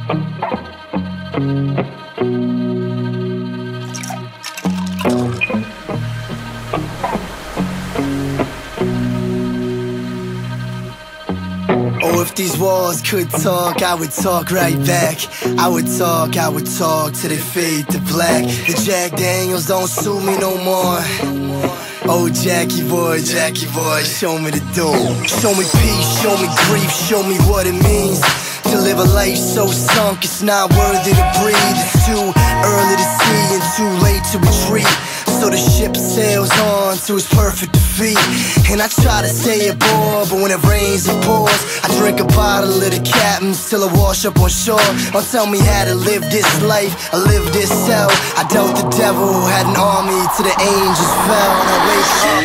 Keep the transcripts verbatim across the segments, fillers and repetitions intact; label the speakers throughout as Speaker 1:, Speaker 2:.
Speaker 1: Oh, if these walls could talk, I would talk right back. I would talk, I would talk till they fade to black. The Jack Daniels don't suit me no more. Oh, Jackie boy, Jackie boy, show me the door. Show me peace, show me grief, show me what it means to live a life so sunk it's not worthy to breathe. It's too early to see and too late to retreat. So the ship sails on to its perfect defeat. And I try to stay aboard, but when it rains it pours. I drink a bottle of the captain's till I wash up on shore. Don't tell me how to live this life, I live this hell. I dealt the devil, had an army till the angels fell. And I wake up,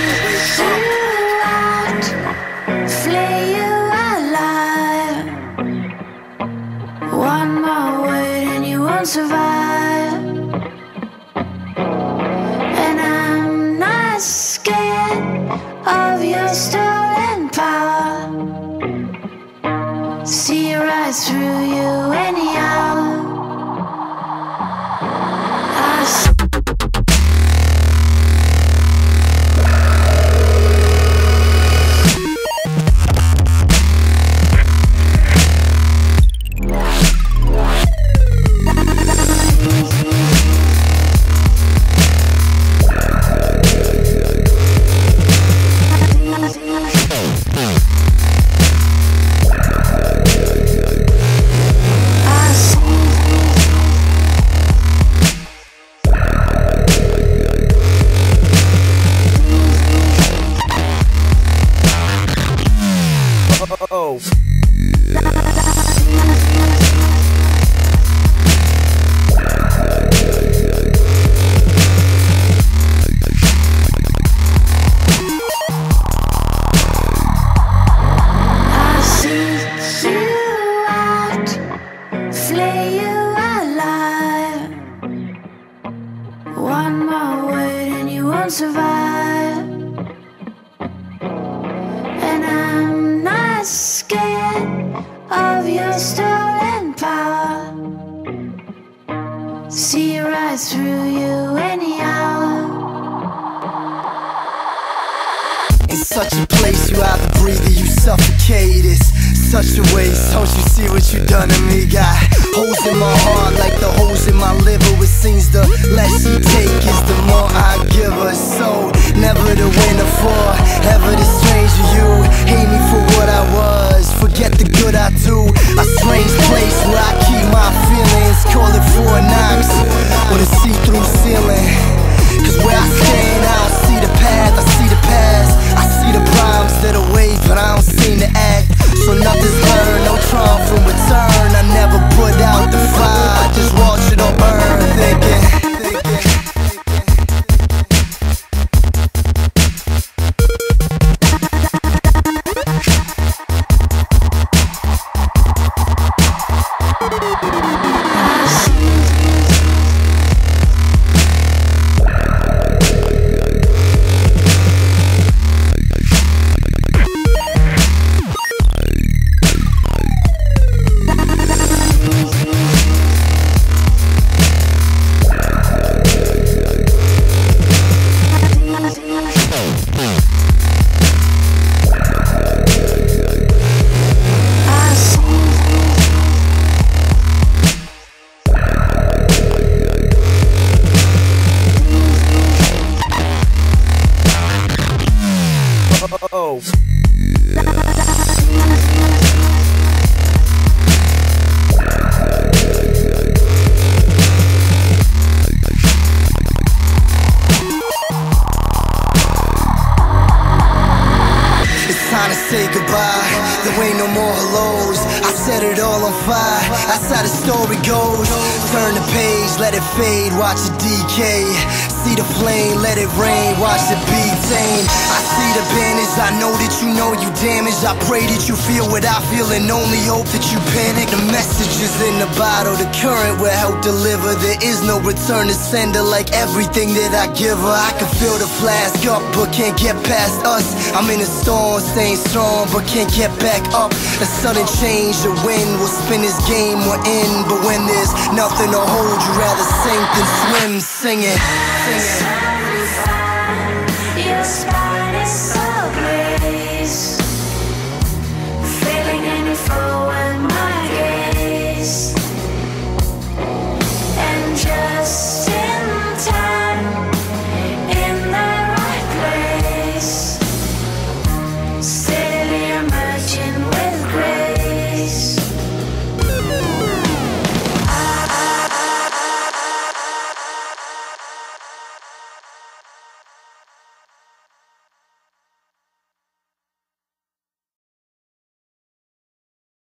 Speaker 2: flay you alive. One more word and you won't survive. And I'm not scared of your stolen power. See right through you anyhow. I s
Speaker 1: oh.
Speaker 2: One more word and you won't survive. And I'm not scared of your stolen power. See right through you anyhow.
Speaker 1: In such a place you either breathe or you suffocate. It's such a waste, don't you see what you done to me? Got holes in my heart like the holes in my liver. It seems the less you take is the more I give her. So never the winner for ever the stranger. You hate me for what I was, forget the good I do. A strange place where I keep my feelings. Call it Fort Knox with a see-through ceiling. Cause where I stand I don't see the path, I see the past. I see the problems that are ways, but I don't seem to act. So nothing's learned, no trial from return. I never put out the fire, I just watch it all burn. Thinking, thinking oh. It's time to say goodbye, there ain't no more hellos. I set it all on fire, that's how the story goes. Turn the page, let it fade, watch it decay. see the flame, let it rain, watch it be tamed. I see the banners, I know that you know you damaged. I pray that you feel what I feel and only hope that you panic. The message is in the bottle, the current will help deliver. There is no return to sender, like everything that I give her. I can fill the flask up, but can't get past us. I'm in a storm, staying strong, but can't get back up. A sudden change, the wind will spin this game we're in. But when there's nothing to hold, you rather sink than swim. Sing it, sing it.
Speaker 2: Your smile